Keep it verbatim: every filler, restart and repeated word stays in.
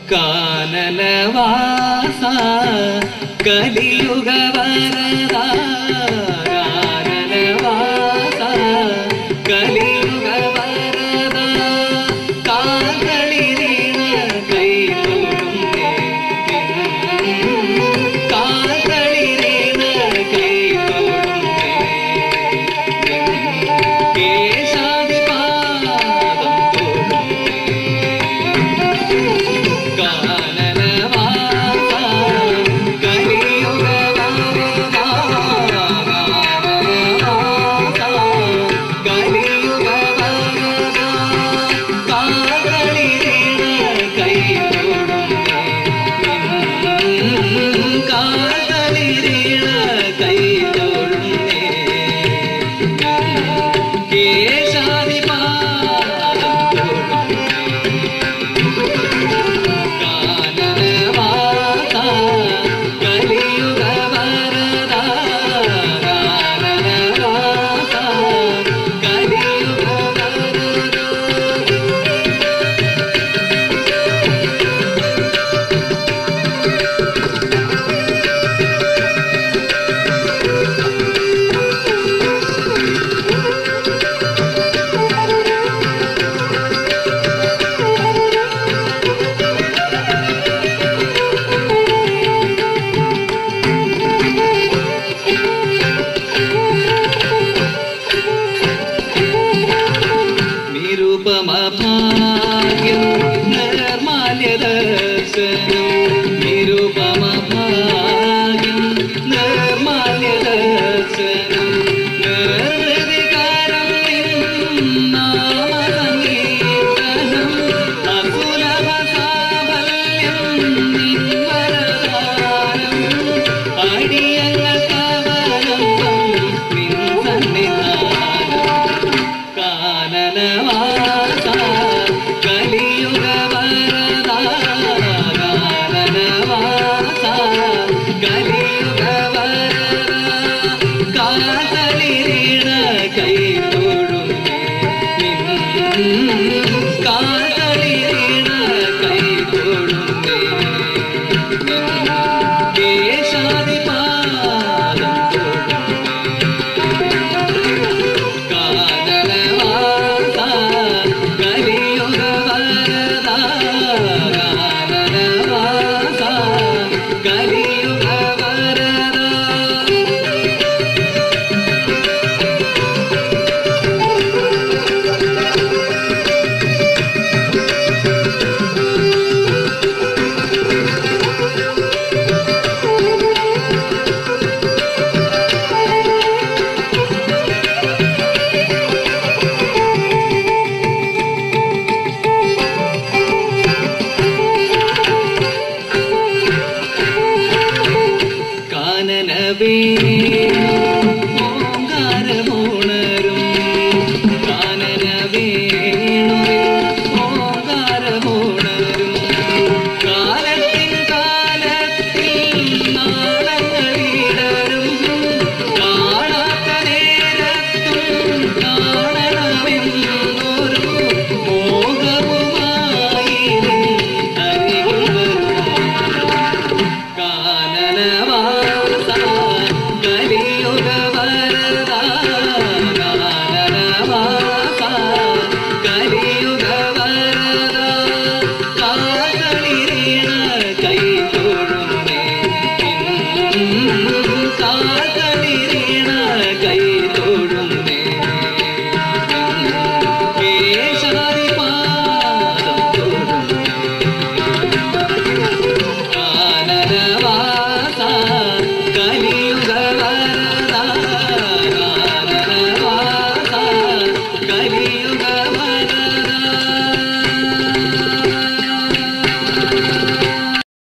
കാനനവാസ കലിയുഗ വരദ കാനനവാസ കലിയുഗ വരദ കാൽകളിരീണ കൈതൊഴുന്നേ കാൽകളിരീണ കൈതൊഴുന്നേ കേശാദിപാദം തൊഴുന്നേ കാനനവാസ കലിയുഗ വരദ കാനനവാസ കലിയുഗ വരദ കാൽകളിരീണ കൈതൊഴുന്നേ കാൽകളിരീണ കൈതൊഴുന്നേ കേശാദിപാദം തൊഴുന്നേ കാനനവാസ കലിയുഗ വരദ കാനനവാസ കലിയുഗ വരദ നിരുപമ ഭാഗ്യം നിർമാല്യദർശനം നിരുപമ ഭാഗ്യം നിർമാല്യദർശനം നിർവൃതികാരം നാമസങ്കീർത്തനം അസുലഭ സാഫല്യം നിൻവരദാനം അടിയങ്ങൾ കവലം നിൻ സന്നിധാനം കാനനവാസ കലിയുഗ വരദ കാനനവാസ കലിയുഗ വരദ കാൽകളിരീണ കൈതൊഴുന്നേ കാൽകളിരീണ കൈതൊഴുന്നേ കേശാദിപാദം കാനനവാസ കലിയുഗ വരദ കാനനവാസ കലിയുഗ വരദ കാനനവേണു ഓങ്കാരമുണരും കാനനവേണുവിൽ ഓങ്കാരമുണരും കാലത്തിൻ കാലത്തിൽ നാളങ്ങളിടരും കാണാത്ത നേരത്തും കാണണമെന്നൊരു മോഹവുമായി അരികിൽ വരും കാനനവാസ കലിയുഗ വരദ കാനനവാസ കലിയുഗ വരദ കാൽകളിരീണ കൈതൊഴുന്നേ കാൽ